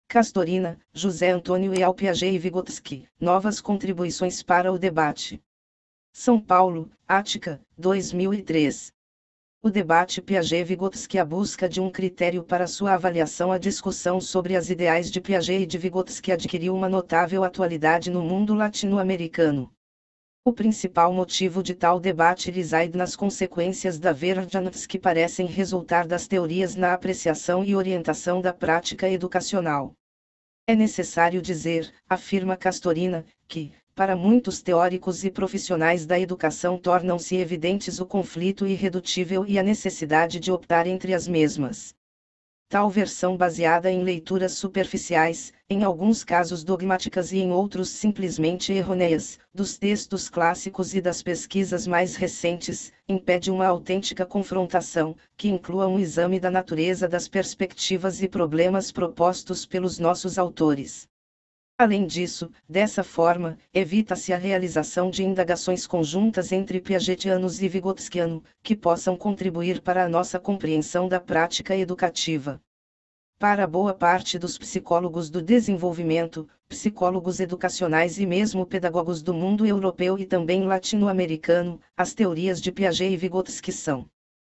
Castorina, José Antônio e Piaget e Vygotsky, novas contribuições para o debate. São Paulo, Ática, 2003. O debate Piaget-Vygotsky, a busca de um critério para sua avaliação. A discussão sobre as ideais de Piaget e de Vygotsky adquiriu uma notável atualidade no mundo latino-americano. O principal motivo de tal debate reside nas consequências divergentes que parecem resultar das teorias na apreciação e orientação da prática educacional. É necessário dizer, afirma Castorina, que, para muitos teóricos e profissionais da educação tornam-se evidentes o conflito irredutível e a necessidade de optar entre as mesmas. Tal versão baseada em leituras superficiais, em alguns casos dogmáticas e em outros simplesmente errôneas, dos textos clássicos e das pesquisas mais recentes, impede uma autêntica confrontação, que inclua um exame da natureza das perspectivas e problemas propostos pelos nossos autores. Além disso, dessa forma, evita-se a realização de indagações conjuntas entre piagetianos e vygotskianos, que possam contribuir para a nossa compreensão da prática educativa. Para boa parte dos psicólogos do desenvolvimento, psicólogos educacionais e mesmo pedagogos do mundo europeu e também latino-americano, as teorias de Piaget e Vygotsky são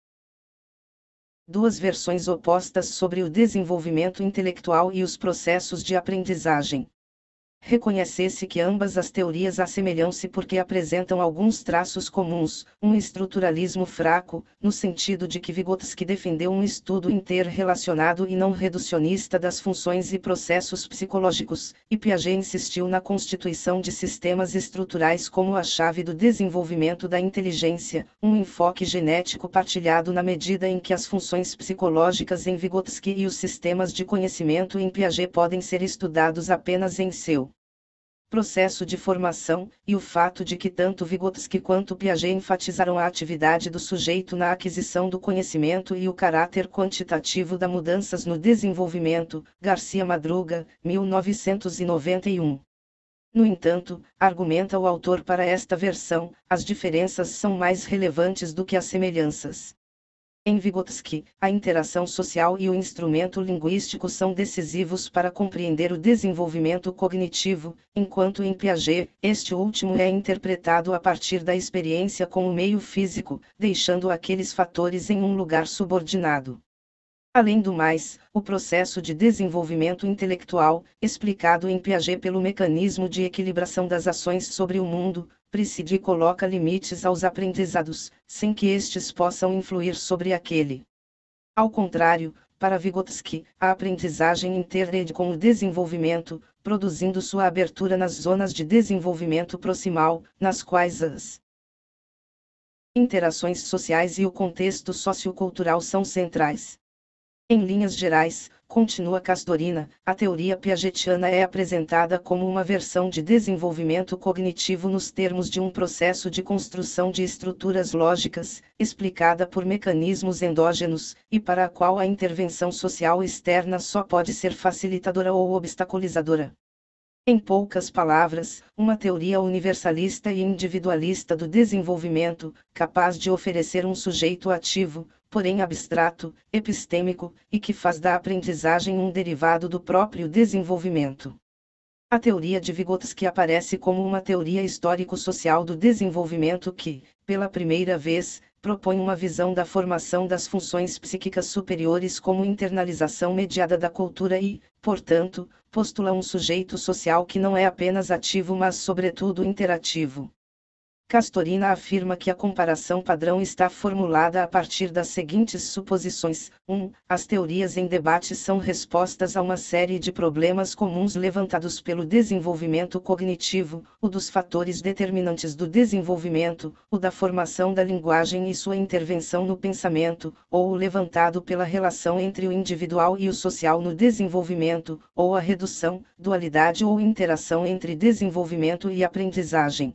duas versões opostas sobre o desenvolvimento intelectual e os processos de aprendizagem. Reconhece-se que ambas as teorias assemelham-se porque apresentam alguns traços comuns, um estruturalismo fraco, no sentido de que Vygotsky defendeu um estudo interrelacionado e não reducionista das funções e processos psicológicos, e Piaget insistiu na constituição de sistemas estruturais como a chave do desenvolvimento da inteligência, um enfoque genético partilhado na medida em que as funções psicológicas em Vygotsky e os sistemas de conhecimento em Piaget podem ser estudados apenas em seu processo de formação, e o fato de que tanto Vygotsky quanto Piaget enfatizaram a atividade do sujeito na aquisição do conhecimento e o caráter quantitativo das mudanças no desenvolvimento, Garcia Madruga, 1991. No entanto, argumenta o autor, para esta versão, as diferenças são mais relevantes do que as semelhanças. Em Vygotsky, a interação social e o instrumento linguístico são decisivos para compreender o desenvolvimento cognitivo, enquanto em Piaget, este último é interpretado a partir da experiência com o meio físico, deixando aqueles fatores em um lugar subordinado. Além do mais, o processo de desenvolvimento intelectual, explicado em Piaget pelo mecanismo de equilibração das ações sobre o mundo, preside e coloca limites aos aprendizados, sem que estes possam influir sobre aquele. Ao contrário, para Vygotsky, a aprendizagem interage com o desenvolvimento, produzindo sua abertura nas zonas de desenvolvimento proximal, nas quais as interações sociais e o contexto sociocultural são centrais. Em linhas gerais, continua Castorina, a teoria piagetiana é apresentada como uma versão de desenvolvimento cognitivo nos termos de um processo de construção de estruturas lógicas, explicada por mecanismos endógenos, e para a qual a intervenção social externa só pode ser facilitadora ou obstaculizadora. Em poucas palavras, uma teoria universalista e individualista do desenvolvimento, capaz de oferecer um sujeito ativo, porém abstrato, epistêmico, e que faz da aprendizagem um derivado do próprio desenvolvimento. A teoria de Vygotsky aparece como uma teoria histórico-social do desenvolvimento que, pela primeira vez, propõe uma visão da formação das funções psíquicas superiores como internalização mediada da cultura e, portanto, postula um sujeito social que não é apenas ativo mas sobretudo interativo. Castorina afirma que a comparação padrão está formulada a partir das seguintes suposições: 1. As teorias em debate são respostas a uma série de problemas comuns levantados pelo desenvolvimento cognitivo, o dos fatores determinantes do desenvolvimento, o da formação da linguagem e sua intervenção no pensamento, ou o levantado pela relação entre o individual e o social no desenvolvimento, ou a redução, dualidade ou interação entre desenvolvimento e aprendizagem.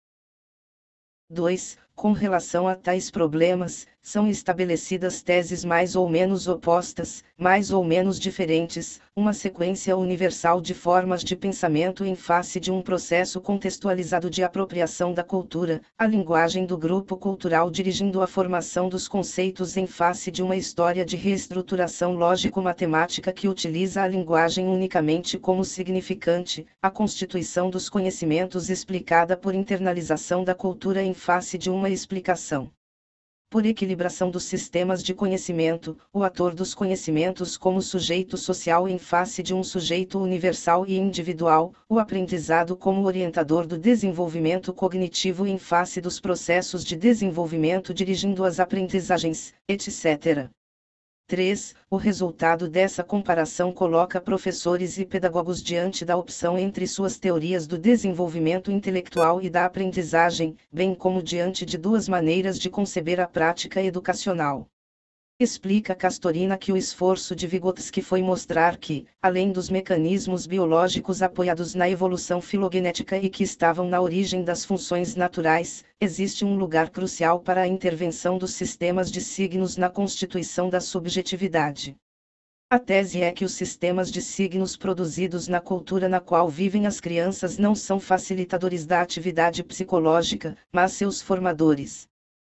2. Com relação a tais problemas, são estabelecidas teses mais ou menos opostas, mais ou menos diferentes, uma sequência universal de formas de pensamento em face de um processo contextualizado de apropriação da cultura, a linguagem do grupo cultural dirigindo a formação dos conceitos em face de uma história de reestruturação lógico-matemática que utiliza a linguagem unicamente como significante, a constituição dos conhecimentos explicada por internalização da cultura em face de uma explicação. Por equilibração dos sistemas de conhecimento, o ator dos conhecimentos como sujeito social em face de um sujeito universal e individual, o aprendizado como orientador do desenvolvimento cognitivo em face dos processos de desenvolvimento dirigindo as aprendizagens, etc. 3. O resultado dessa comparação coloca professores e pedagogos diante da opção entre suas teorias do desenvolvimento intelectual e da aprendizagem, bem como diante de duas maneiras de conceber a prática educacional. Explica Castorina que o esforço de Vygotsky foi mostrar que, além dos mecanismos biológicos apoiados na evolução filogenética e que estavam na origem das funções naturais, existe um lugar crucial para a intervenção dos sistemas de signos na constituição da subjetividade. A tese é que os sistemas de signos produzidos na cultura na qual vivem as crianças não são facilitadores da atividade psicológica, mas seus formadores.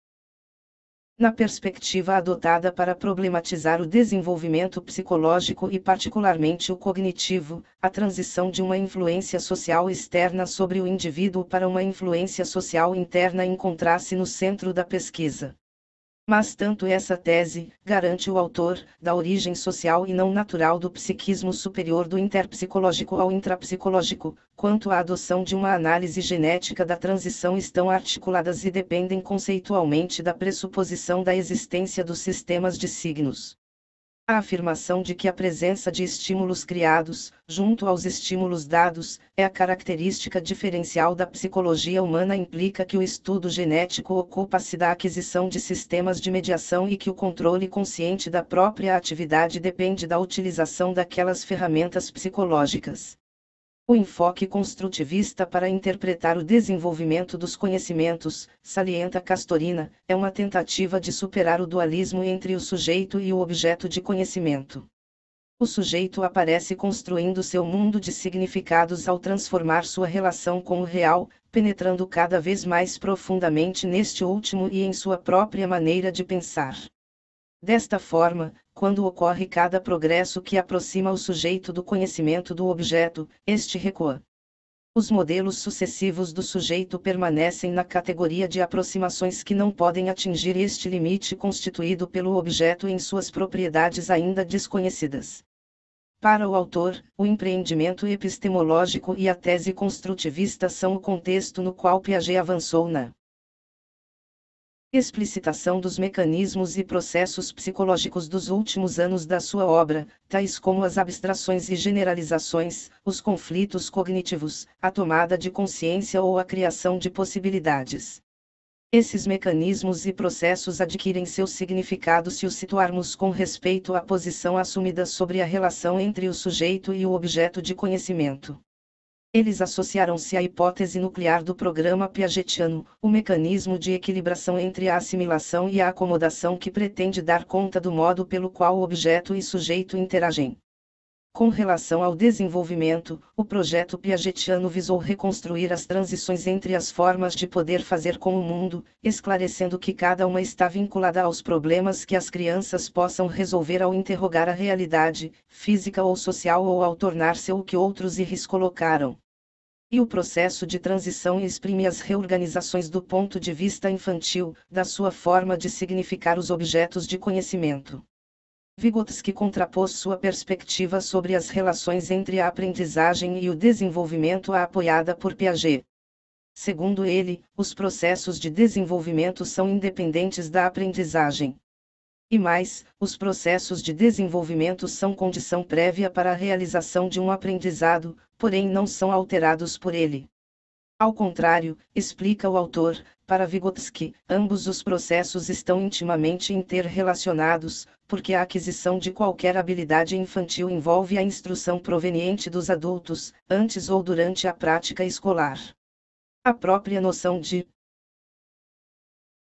Na perspectiva adotada para problematizar o desenvolvimento psicológico e particularmente o cognitivo, a transição de uma influência social externa sobre o indivíduo para uma influência social interna encontra-se no centro da pesquisa. Mas tanto essa tese, garante o autor, da origem social e não natural do psiquismo superior do interpsicológico ao intrapsicológico, quanto a adoção de uma análise genética da transição estão articuladas e dependem conceitualmente da pressuposição da existência dos sistemas de signos. A afirmação de que a presença de estímulos criados, junto aos estímulos dados, é a característica diferencial da psicologia humana implica que o estudo genético ocupa-se da aquisição de sistemas de mediação e que o controle consciente da própria atividade depende da utilização daquelas ferramentas psicológicas. O enfoque construtivista para interpretar o desenvolvimento dos conhecimentos, salienta Castorina, é uma tentativa de superar o dualismo entre o sujeito e o objeto de conhecimento. O sujeito aparece construindo seu mundo de significados ao transformar sua relação com o real, penetrando cada vez mais profundamente neste último e em sua própria maneira de pensar. Desta forma, quando ocorre cada progresso que aproxima o sujeito do conhecimento do objeto, este recua. Os modelos sucessivos do sujeito permanecem na categoria de aproximações que não podem atingir este limite constituído pelo objeto em suas propriedades ainda desconhecidas. Para o autor, o empreendimento epistemológico e a tese construtivista são o contexto no qual Piaget avançou na explicitação dos mecanismos e processos psicológicos dos últimos anos da sua obra, tais como as abstrações e generalizações, os conflitos cognitivos, a tomada de consciência ou a criação de possibilidades. Esses mecanismos e processos adquirem seu significado se os situarmos com respeito à posição assumida sobre a relação entre o sujeito e o objeto de conhecimento. Eles associaram-se à hipótese nuclear do programa piagetiano, o mecanismo de equilibração entre a assimilação e a acomodação que pretende dar conta do modo pelo qual objeto e sujeito interagem. Com relação ao desenvolvimento, o projeto piagetiano visou reconstruir as transições entre as formas de poder fazer com o mundo, esclarecendo que cada uma está vinculada aos problemas que as crianças possam resolver ao interrogar a realidade, física ou social ou ao tornar-se o que outros lhes colocaram. E o processo de transição exprime as reorganizações do ponto de vista infantil, da sua forma de significar os objetos de conhecimento. Vygotsky contrapôs sua perspectiva sobre as relações entre a aprendizagem e o desenvolvimento à apoiada por Piaget. Segundo ele, os processos de desenvolvimento são independentes da aprendizagem. E mais, os processos de desenvolvimento são condição prévia para a realização de um aprendizado, porém não são alterados por ele. Ao contrário, explica o autor, para Vygotsky, ambos os processos estão intimamente interrelacionados, porque a aquisição de qualquer habilidade infantil envolve a instrução proveniente dos adultos, antes ou durante a prática escolar. A própria noção de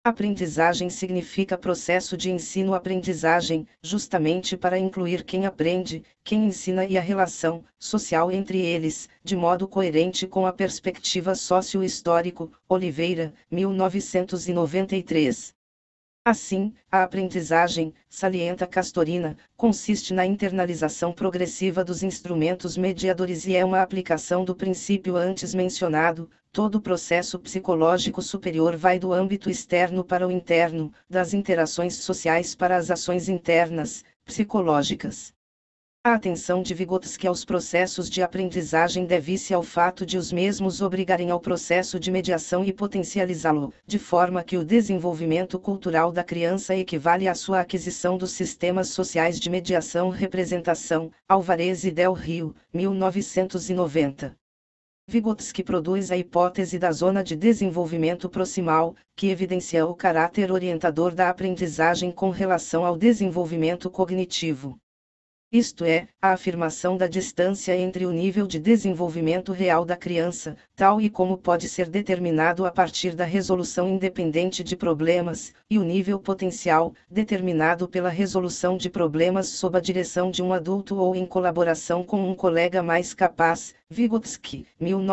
Aprendizagem significa processo de ensino-aprendizagem, justamente para incluir quem aprende, quem ensina e a relação social entre eles, de modo coerente com a perspectiva socio-histórico. Oliveira, 1993. Assim, a aprendizagem, salienta Castorina, consiste na internalização progressiva dos instrumentos mediadores e é uma aplicação do princípio antes mencionado. Todo processo psicológico superior vai do âmbito externo para o interno, das interações sociais para as ações internas, psicológicas. A atenção de Vygotsky aos processos de aprendizagem deve-se ao fato de os mesmos obrigarem ao processo de mediação e potencializá-lo, de forma que o desenvolvimento cultural da criança equivale à sua aquisição dos sistemas sociais de mediação-representação. Álvarez e Del Rio, 1990. Vygotsky produz a hipótese da zona de desenvolvimento proximal, que evidencia o caráter orientador da aprendizagem com relação ao desenvolvimento cognitivo. Isto é, a afirmação da distância entre o nível de desenvolvimento real da criança, tal e como pode ser determinado a partir da resolução independente de problemas, e o nível potencial, determinado pela resolução de problemas sob a direção de um adulto ou em colaboração com um colega mais capaz. Vygotsky,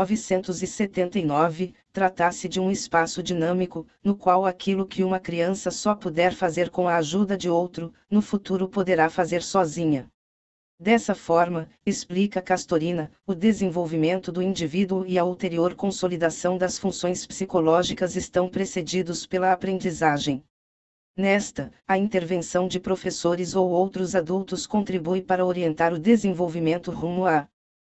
1979, trata-se de um espaço dinâmico, no qual aquilo que uma criança só puder fazer com a ajuda de outro, no futuro poderá fazer sozinha. Dessa forma, explica Castorina, o desenvolvimento do indivíduo e a ulterior consolidação das funções psicológicas estão precedidos pela aprendizagem. Nesta, a intervenção de professores ou outros adultos contribui para orientar o desenvolvimento rumo à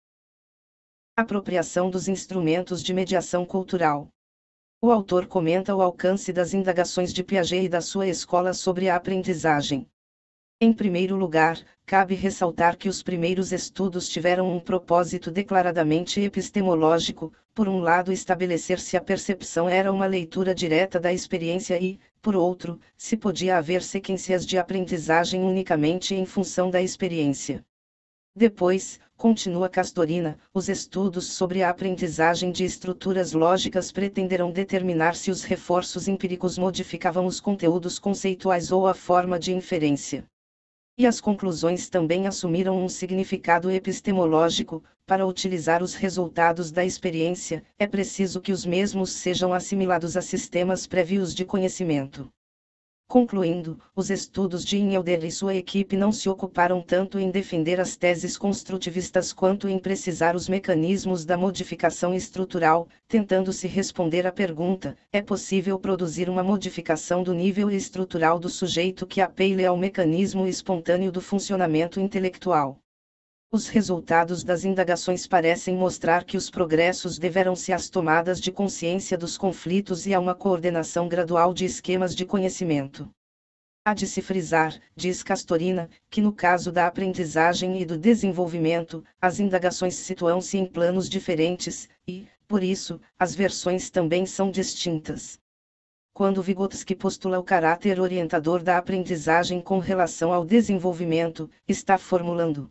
apropriação dos instrumentos de mediação cultural. O autor comenta o alcance das indagações de Piaget e da sua escola sobre a aprendizagem. Em primeiro lugar, cabe ressaltar que os primeiros estudos tiveram um propósito declaradamente epistemológico, por um lado estabelecer se a percepção era uma leitura direta da experiência e, por outro, se podia haver sequências de aprendizagem unicamente em função da experiência. Depois, continua Castorina, os estudos sobre a aprendizagem de estruturas lógicas pretenderam determinar se os reforços empíricos modificavam os conteúdos conceituais ou a forma de inferência. E as conclusões também assumiram um significado epistemológico. Para utilizar os resultados da experiência, é preciso que os mesmos sejam assimilados a sistemas prévios de conhecimento. Concluindo, os estudos de Inelder e sua equipe não se ocuparam tanto em defender as teses construtivistas quanto em precisar os mecanismos da modificação estrutural, tentando-se responder à pergunta: é possível produzir uma modificação do nível estrutural do sujeito que apele ao mecanismo espontâneo do funcionamento intelectual? Os resultados das indagações parecem mostrar que os progressos deveram-se às tomadas de consciência dos conflitos e a uma coordenação gradual de esquemas de conhecimento. Há de se frisar, diz Castorina, que no caso da aprendizagem e do desenvolvimento, as indagações situam-se em planos diferentes, e, por isso, as versões também são distintas. Quando Vygotsky postula o caráter orientador da aprendizagem com relação ao desenvolvimento, está formulando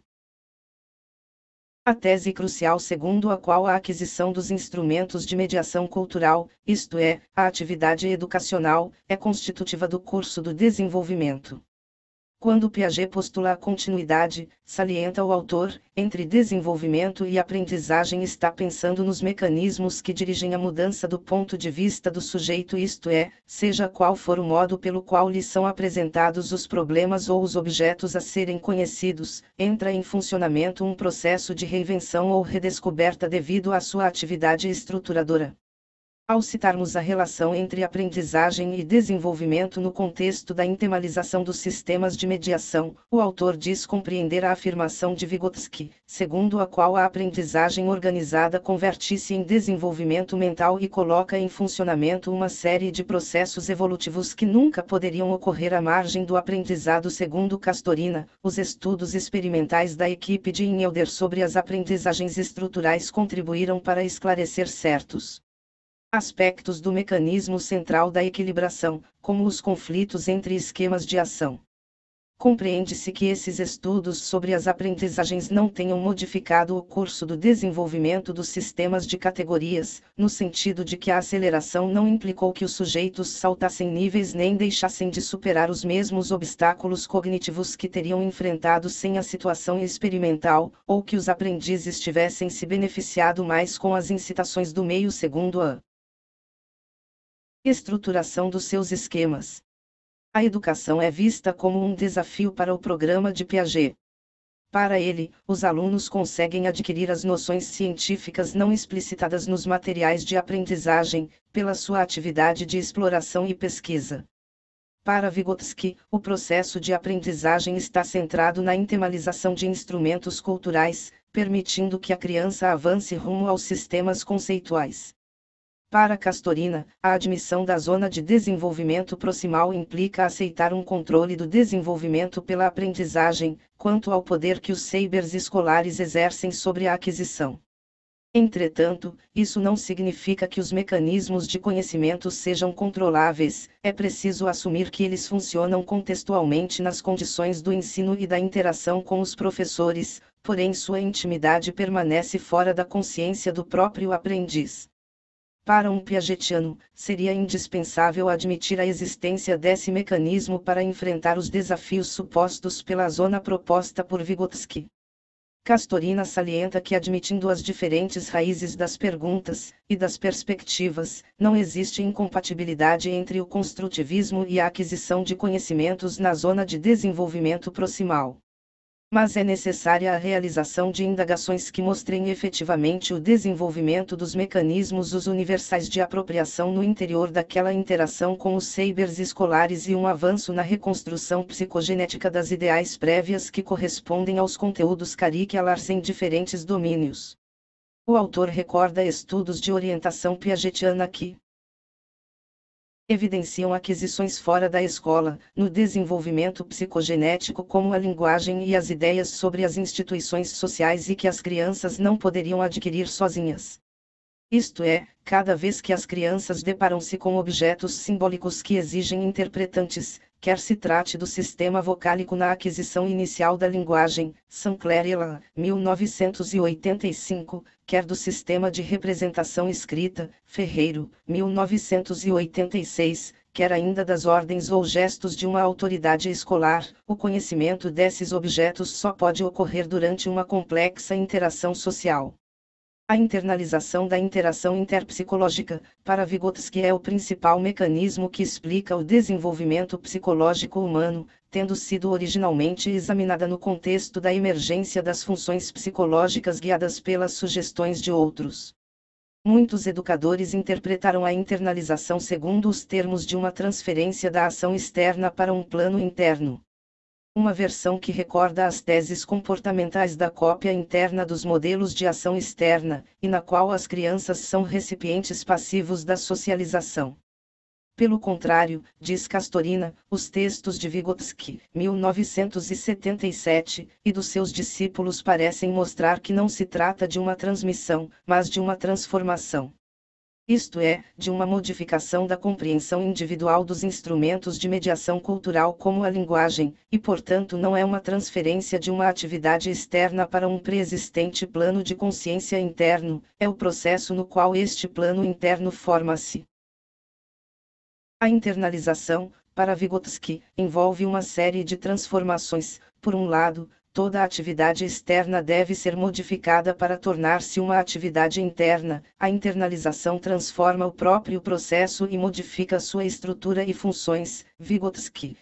a tese crucial segundo a qual a aquisição dos instrumentos de mediação cultural, isto é, a atividade educacional, é constitutiva do curso do desenvolvimento. Quando Piaget postula a continuidade, salienta o autor, entre desenvolvimento e aprendizagem está pensando nos mecanismos que dirigem a mudança do ponto de vista do sujeito, isto é, seja qual for o modo pelo qual lhe são apresentados os problemas ou os objetos a serem conhecidos, entra em funcionamento um processo de reinvenção ou redescoberta devido à sua atividade estruturadora. Ao citarmos a relação entre aprendizagem e desenvolvimento no contexto da internalização dos sistemas de mediação, o autor diz compreender a afirmação de Vygotsky, segundo a qual a aprendizagem organizada converte-se em desenvolvimento mental e coloca em funcionamento uma série de processos evolutivos que nunca poderiam ocorrer à margem do aprendizado. Segundo Castorina, os estudos experimentais da equipe de Inelder sobre as aprendizagens estruturais contribuíram para esclarecer certos aspectos do mecanismo central da equilibração, como os conflitos entre esquemas de ação. Compreende-se que esses estudos sobre as aprendizagens não tenham modificado o curso do desenvolvimento dos sistemas de categorias, no sentido de que a aceleração não implicou que os sujeitos saltassem níveis nem deixassem de superar os mesmos obstáculos cognitivos que teriam enfrentado sem a situação experimental, ou que os aprendizes tivessem se beneficiado mais com as incitações do meio segundo a estruturação dos seus esquemas. A educação é vista como um desafio para o programa de Piaget. Para ele, os alunos conseguem adquirir as noções científicas não explicitadas nos materiais de aprendizagem, pela sua atividade de exploração e pesquisa. Para Vygotsky, o processo de aprendizagem está centrado na internalização de instrumentos culturais, permitindo que a criança avance rumo aos sistemas conceituais. Para Castorina, a admissão da zona de desenvolvimento proximal implica aceitar um controle do desenvolvimento pela aprendizagem, quanto ao poder que os sabers escolares exercem sobre a aquisição. Entretanto, isso não significa que os mecanismos de conhecimento sejam controláveis, é preciso assumir que eles funcionam contextualmente nas condições do ensino e da interação com os professores, porém sua intimidade permanece fora da consciência do próprio aprendiz. Para um piagetiano, seria indispensável admitir a existência desse mecanismo para enfrentar os desafios supostos pela zona proposta por Vygotsky. Castorina salienta que, admitindo as diferentes raízes das perguntas e das perspectivas, não existe incompatibilidade entre o construtivismo e a aquisição de conhecimentos na zona de desenvolvimento proximal. Mas é necessária a realização de indagações que mostrem efetivamente o desenvolvimento dos mecanismos universais de apropriação no interior daquela interação com os sabers escolares e um avanço na reconstrução psicogenética das ideais prévias que correspondem aos conteúdos curriculares em diferentes domínios. O autor recorda estudos de orientação piagetiana que evidenciam aquisições fora da escola, no desenvolvimento psicogenético como a linguagem e as ideias sobre as instituições sociais e que as crianças não poderiam adquirir sozinhas. Isto é, cada vez que as crianças deparam-se com objetos simbólicos que exigem interpretantes, quer se trate do sistema vocálico na aquisição inicial da linguagem, Sinclair et al., 1985, quer do sistema de representação escrita, Ferreiro, 1986, quer ainda das ordens ou gestos de uma autoridade escolar, o conhecimento desses objetos só pode ocorrer durante uma complexa interação social. A internalização da interação interpsicológica, para Vygotsky, é o principal mecanismo que explica o desenvolvimento psicológico humano, tendo sido originalmente examinada no contexto da emergência das funções psicológicas guiadas pelas sugestões de outros. Muitos educadores interpretaram a internalização segundo os termos de uma transferência da ação externa para um plano interno. Uma versão que recorda as teses comportamentais da cópia interna dos modelos de ação externa, e na qual as crianças são recipientes passivos da socialização. Pelo contrário, diz Castorina, os textos de Vygotsky, 1977, e dos seus discípulos parecem mostrar que não se trata de uma transmissão, mas de uma transformação. Isto é, de uma modificação da compreensão individual dos instrumentos de mediação cultural como a linguagem, e portanto não é uma transferência de uma atividade externa para um pré-existente plano de consciência interno, é o processo no qual este plano interno forma-se. A internalização, para Vygotsky, envolve uma série de transformações. Por um lado, toda atividade externa deve ser modificada para tornar-se uma atividade interna. A internalização transforma o próprio processo e modifica sua estrutura e funções. Vygotsky,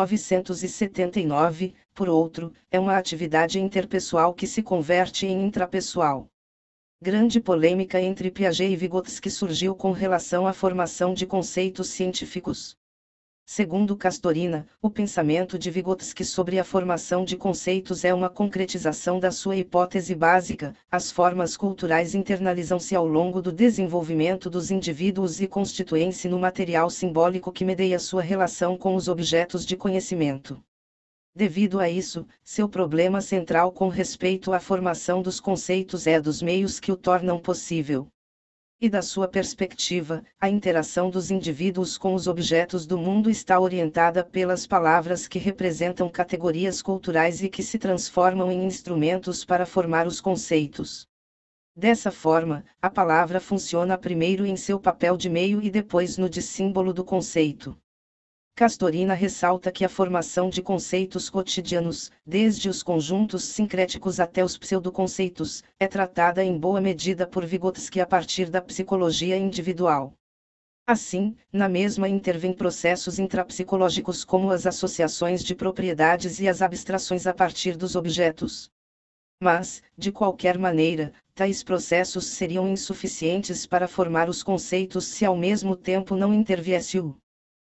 1979, por outro, é uma atividade interpessoal que se converte em intrapessoal. Grande polêmica entre Piaget e Vygotsky surgiu com relação à formação de conceitos científicos. Segundo Castorina, o pensamento de Vygotsky sobre a formação de conceitos é uma concretização da sua hipótese básica: as formas culturais internalizam-se ao longo do desenvolvimento dos indivíduos e constituem-se no material simbólico que medeia sua relação com os objetos de conhecimento. Devido a isso, seu problema central com respeito à formação dos conceitos é dos meios que o tornam possível. E da sua perspectiva, a interação dos indivíduos com os objetos do mundo está orientada pelas palavras que representam categorias culturais e que se transformam em instrumentos para formar os conceitos. Dessa forma, a palavra funciona primeiro em seu papel de meio e depois no de símbolo do conceito. Castorina ressalta que a formação de conceitos cotidianos, desde os conjuntos sincréticos até os pseudoconceitos, é tratada em boa medida por Vygotsky a partir da psicologia individual. Assim, na mesma intervêm processos intrapsicológicos como as associações de propriedades e as abstrações a partir dos objetos. Mas, de qualquer maneira, tais processos seriam insuficientes para formar os conceitos se ao mesmo tempo não interviesse o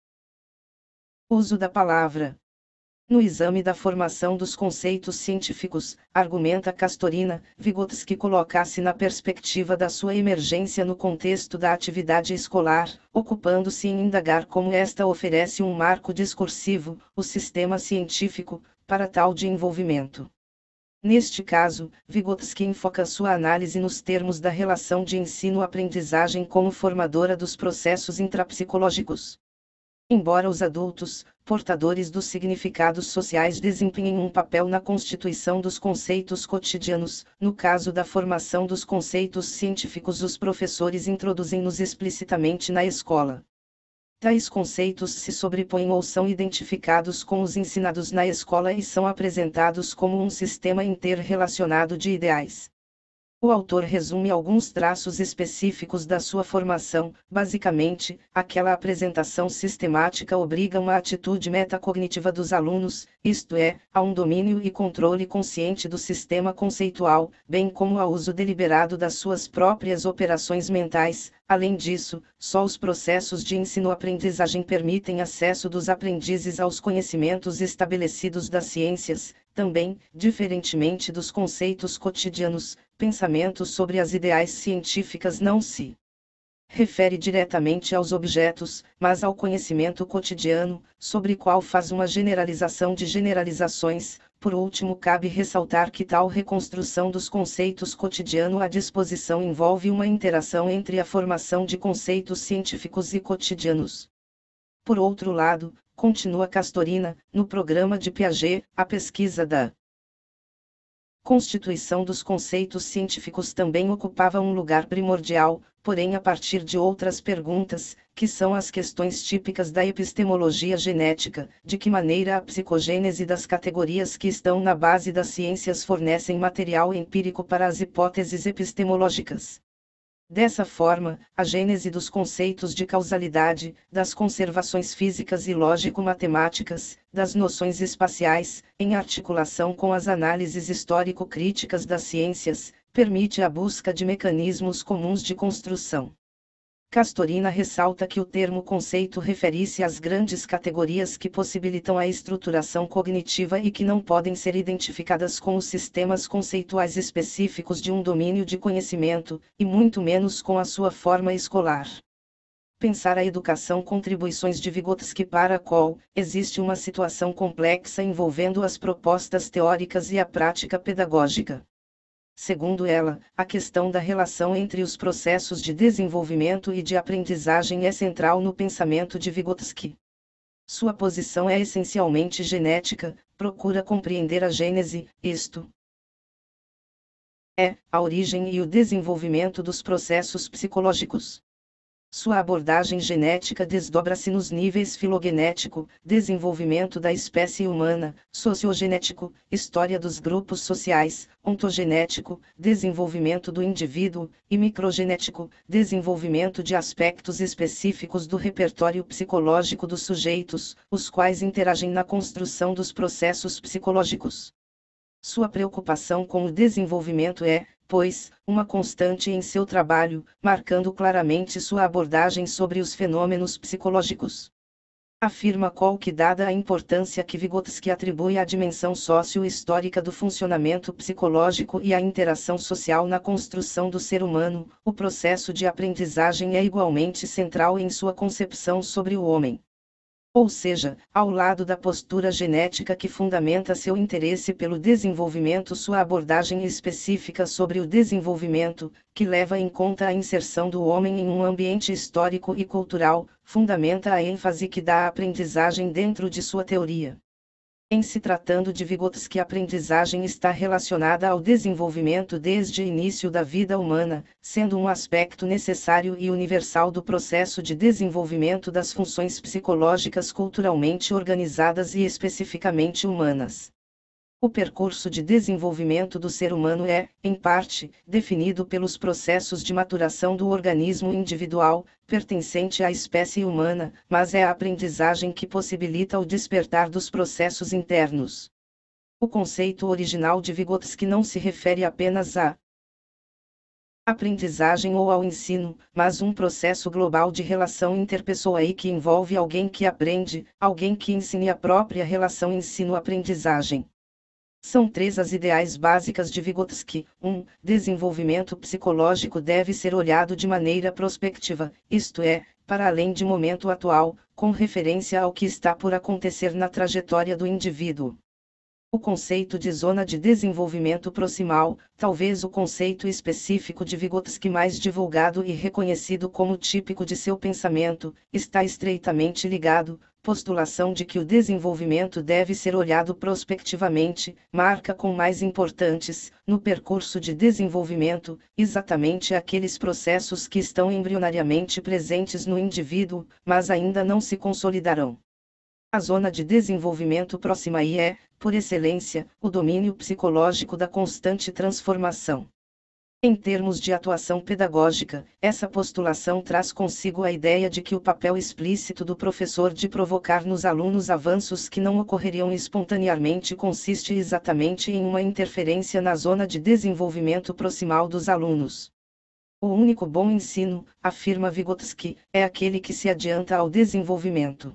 uso da palavra. No exame da formação dos conceitos científicos, argumenta Castorina, Vygotsky coloca-se na perspectiva da sua emergência no contexto da atividade escolar, ocupando-se em indagar como esta oferece um marco discursivo, o sistema científico, para tal de envolvimento. Neste caso, Vygotsky enfoca sua análise nos termos da relação de ensino-aprendizagem como formadora dos processos intrapsicológicos. Embora os adultos, portadores dos significados sociais desempenhem um papel na constituição dos conceitos cotidianos, no caso da formação dos conceitos científicos os professores introduzem-nos explicitamente na escola. Tais conceitos se sobrepõem ou são identificados com os ensinados na escola e são apresentados como um sistema inter-relacionado de ideais. O autor resume alguns traços específicos da sua formação. Basicamente, aquela apresentação sistemática obriga uma atitude metacognitiva dos alunos, isto é, a um domínio e controle consciente do sistema conceitual, bem como ao uso deliberado das suas próprias operações mentais. Além disso, só os processos de ensino-aprendizagem permitem acesso dos aprendizes aos conhecimentos estabelecidos das ciências. Também, diferentemente dos conceitos cotidianos, pensamento sobre as ideais científicas não se refere diretamente aos objetos, mas ao conhecimento cotidiano, sobre qual faz uma generalização de generalizações. Por último, cabe ressaltar que tal reconstrução dos conceitos cotidiano à disposição envolve uma interação entre a formação de conceitos científicos e cotidianos. Por outro lado, continua Castorina, no programa de Piaget, a pesquisa da constituição dos conceitos científicos também ocupava um lugar primordial, porém a partir de outras perguntas, que são as questões típicas da epistemologia genética: de que maneira a psicogênese das categorias que estão na base das ciências fornecem material empírico para as hipóteses epistemológicas. Dessa forma, a gênese dos conceitos de causalidade, das conservações físicas e lógico-matemáticas, das noções espaciais, em articulação com as análises histórico-críticas das ciências, permite a busca de mecanismos comuns de construção. Castorina ressalta que o termo conceito refere-se às grandes categorias que possibilitam a estruturação cognitiva e que não podem ser identificadas com os sistemas conceituais específicos de um domínio de conhecimento, e muito menos com a sua forma escolar. Pensar a educação. Contribuições de Vygotsky para a qual existe uma situação complexa envolvendo as propostas teóricas e a prática pedagógica. Segundo ela, a questão da relação entre os processos de desenvolvimento e de aprendizagem é central no pensamento de Vygotsky. Sua posição é essencialmente genética, procura compreender a gênese, isto é, a origem e o desenvolvimento dos processos psicológicos. Sua abordagem genética desdobra-se nos níveis filogenético, desenvolvimento da espécie humana, sociogenético, história dos grupos sociais, ontogenético, desenvolvimento do indivíduo, e microgenético, desenvolvimento de aspectos específicos do repertório psicológico dos sujeitos, os quais interagem na construção dos processos psicológicos. Sua preocupação com o desenvolvimento é, pois, uma constante em seu trabalho, marcando claramente sua abordagem sobre os fenômenos psicológicos. Afirma Cole que, dada a importância que Vygotsky atribui à dimensão sócio-histórica do funcionamento psicológico e à interação social na construção do ser humano, o processo de aprendizagem é igualmente central em sua concepção sobre o homem. Ou seja, ao lado da postura genética que fundamenta seu interesse pelo desenvolvimento, sua abordagem específica sobre o desenvolvimento, que leva em conta a inserção do homem em um ambiente histórico e cultural, fundamenta a ênfase que dá à aprendizagem dentro de sua teoria. Em se tratando de Vygotsky, a aprendizagem está relacionada ao desenvolvimento desde o início da vida humana, sendo um aspecto necessário e universal do processo de desenvolvimento das funções psicológicas culturalmente organizadas e especificamente humanas. O percurso de desenvolvimento do ser humano é, em parte, definido pelos processos de maturação do organismo individual, pertencente à espécie humana, mas é a aprendizagem que possibilita o despertar dos processos internos. O conceito original de Vygotsky não se refere apenas à aprendizagem ou ao ensino, mas um processo global de relação interpessoal que envolve alguém que aprende, alguém que ensine a própria relação ensino-aprendizagem. São três as ideais básicas de Vygotsky. 1. Desenvolvimento psicológico deve ser olhado de maneira prospectiva, isto é, para além de momento atual, com referência ao que está por acontecer na trajetória do indivíduo. O conceito de zona de desenvolvimento proximal, talvez o conceito específico de Vygotsky mais divulgado e reconhecido como típico de seu pensamento, está estreitamente ligado, postulação de que o desenvolvimento deve ser olhado prospectivamente, marca com mais importantes, no percurso de desenvolvimento, exatamente aqueles processos que estão embrionariamente presentes no indivíduo, mas ainda não se consolidarão. A zona de desenvolvimento próxima é, por excelência, o domínio psicológico da constante transformação. Em termos de atuação pedagógica, essa postulação traz consigo a ideia de que o papel explícito do professor de provocar nos alunos avanços que não ocorreriam espontaneamente consiste exatamente em uma interferência na zona de desenvolvimento proximal dos alunos. O único bom ensino, afirma Vygotsky, é aquele que se adianta ao desenvolvimento.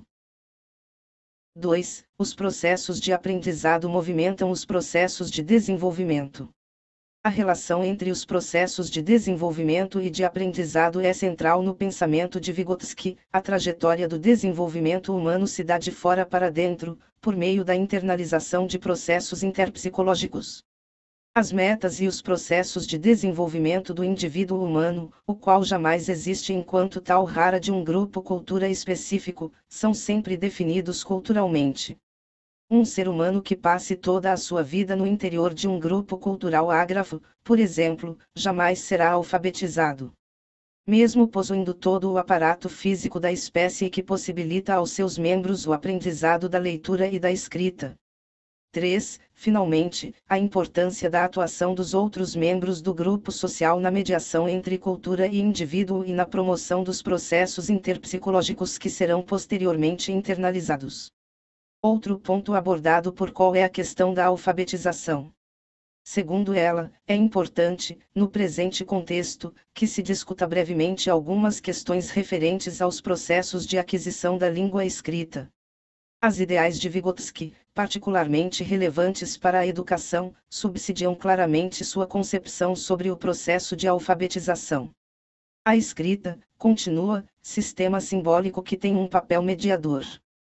2. Os processos de aprendizado movimentam os processos de desenvolvimento. A relação entre os processos de desenvolvimento e de aprendizado é central no pensamento de Vygotsky. A trajetória do desenvolvimento humano se dá de fora para dentro, por meio da internalização de processos interpsicológicos. As metas e os processos de desenvolvimento do indivíduo humano, o qual jamais existe enquanto tal rara de um grupo cultura específico, são sempre definidos culturalmente. Um ser humano que passe toda a sua vida no interior de um grupo cultural ágrafo, por exemplo, jamais será alfabetizado. Mesmo possuindo todo o aparato físico da espécie que possibilita aos seus membros o aprendizado da leitura e da escrita. 3. Finalmente, a importância da atuação dos outros membros do grupo social na mediação entre cultura e indivíduo e na promoção dos processos interpsicológicos que serão posteriormente internalizados. Outro ponto abordado por Cole é a questão da alfabetização. Segundo ela, é importante, no presente contexto, que se discuta brevemente algumas questões referentes aos processos de aquisição da língua escrita. As ideais de Vygotsky, particularmente relevantes para a educação, subsidiam claramente sua concepção sobre o processo de alfabetização. A escrita, continua, sistema simbólico que tem um papel mediador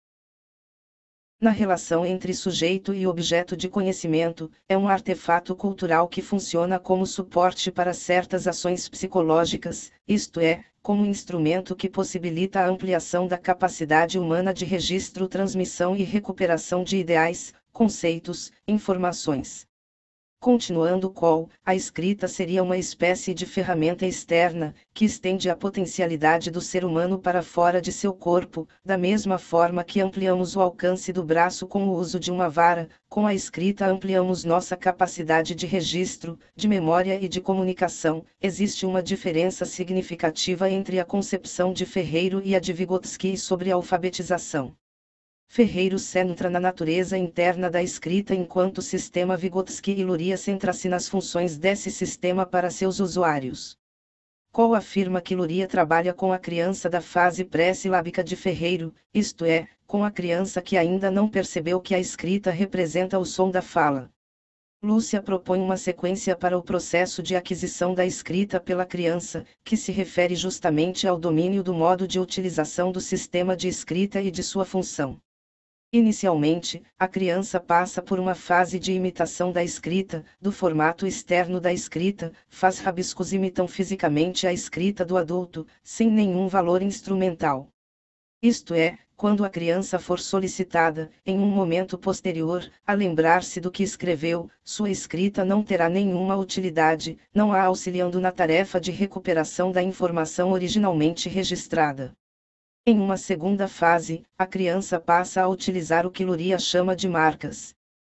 na relação entre sujeito e objeto de conhecimento, é um artefato cultural que funciona como suporte para certas ações psicológicas, isto é, como instrumento que possibilita a ampliação da capacidade humana de registro, transmissão e recuperação de ideais, conceitos, informações. Continuando Cole, a escrita seria uma espécie de ferramenta externa, que estende a potencialidade do ser humano para fora de seu corpo, da mesma forma que ampliamos o alcance do braço com o uso de uma vara, com a escrita ampliamos nossa capacidade de registro, de memória e de comunicação. Existe uma diferença significativa entre a concepção de Ferreiro e a de Vygotsky sobre a alfabetização. Ferreiro centra na natureza interna da escrita enquanto sistema Vygotsky e Luria centra-se nas funções desse sistema para seus usuários. Cole afirma que Luria trabalha com a criança da fase pré-silábica de Ferreiro, isto é, com a criança que ainda não percebeu que a escrita representa o som da fala. Lúcia propõe uma sequência para o processo de aquisição da escrita pela criança, que se refere justamente ao domínio do modo de utilização do sistema de escrita e de sua função. Inicialmente, a criança passa por uma fase de imitação da escrita, do formato externo da escrita, faz rabiscos imitam fisicamente a escrita do adulto, sem nenhum valor instrumental. Isto é, quando a criança for solicitada, em um momento posterior, a lembrar-se do que escreveu, sua escrita não terá nenhuma utilidade, não a auxiliando na tarefa de recuperação da informação originalmente registrada. Em uma segunda fase, a criança passa a utilizar o que Luria chama de marcas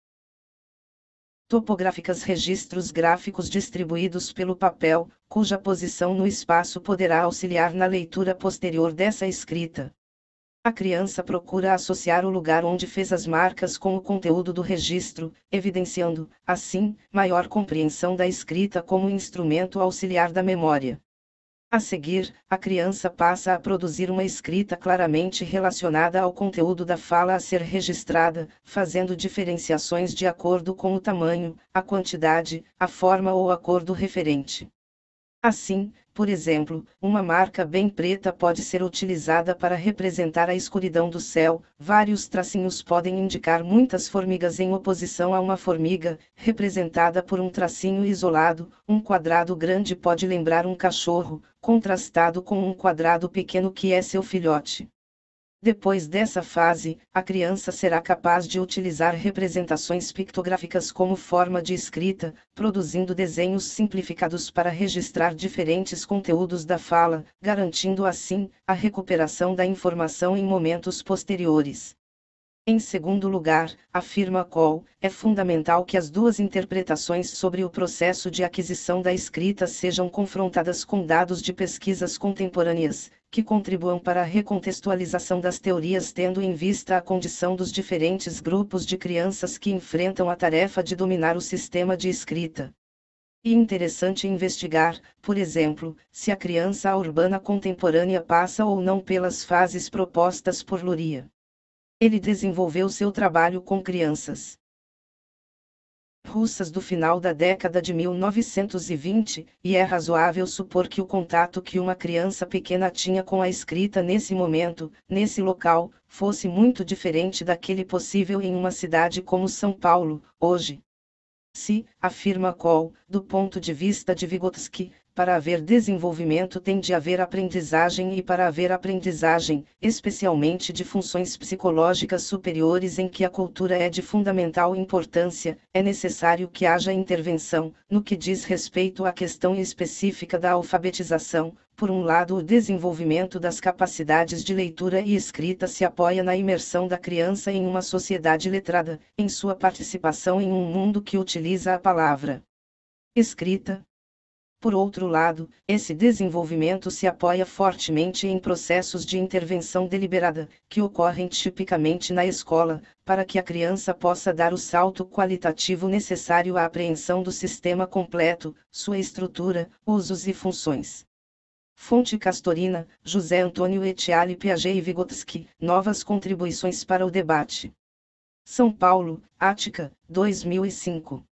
topográficas, registros gráficos distribuídos pelo papel, cuja posição no espaço poderá auxiliar na leitura posterior dessa escrita. A criança procura associar o lugar onde fez as marcas com o conteúdo do registro, evidenciando, assim, maior compreensão da escrita como instrumento auxiliar da memória. A seguir, a criança passa a produzir uma escrita claramente relacionada ao conteúdo da fala a ser registrada, fazendo diferenciações de acordo com o tamanho, a quantidade, a forma ou a cor do referente. Assim, por exemplo, uma marca bem preta pode ser utilizada para representar a escuridão do céu, vários tracinhos podem indicar muitas formigas em oposição a uma formiga, representada por um tracinho isolado, um quadrado grande pode lembrar um cachorro, contrastado com um quadrado pequeno que é seu filhote. Depois dessa fase, a criança será capaz de utilizar representações pictográficas como forma de escrita, produzindo desenhos simplificados para registrar diferentes conteúdos da fala, garantindo assim a recuperação da informação em momentos posteriores. Em segundo lugar, afirma Cole, é fundamental que as duas interpretações sobre o processo de aquisição da escrita sejam confrontadas com dados de pesquisas contemporâneas, que contribuam para a recontextualização das teorias tendo em vista a condição dos diferentes grupos de crianças que enfrentam a tarefa de dominar o sistema de escrita. É interessante investigar, por exemplo, se a criança urbana contemporânea passa ou não pelas fases propostas por Luria. Ele desenvolveu seu trabalho com crianças russas do final da década de 1920, e é razoável supor que o contato que uma criança pequena tinha com a escrita nesse momento, nesse local, fosse muito diferente daquele possível em uma cidade como São Paulo, hoje. Se, afirma Cole, do ponto de vista de Vygotsky, para haver desenvolvimento tem de haver aprendizagem e para haver aprendizagem, especialmente de funções psicológicas superiores em que a cultura é de fundamental importância, é necessário que haja intervenção, no que diz respeito à questão específica da alfabetização. Por um lado, o desenvolvimento das capacidades de leitura e escrita se apoia na imersão da criança em uma sociedade letrada, em sua participação em um mundo que utiliza a palavra escrita. Por outro lado, esse desenvolvimento se apoia fortemente em processos de intervenção deliberada, que ocorrem tipicamente na escola, para que a criança possa dar o salto qualitativo necessário à apreensão do sistema completo, sua estrutura, usos e funções. Fonte Castorina, José Antônio Ethiale Piaget e Vygotsky, Novas contribuições para o debate. São Paulo, Ática, 2005.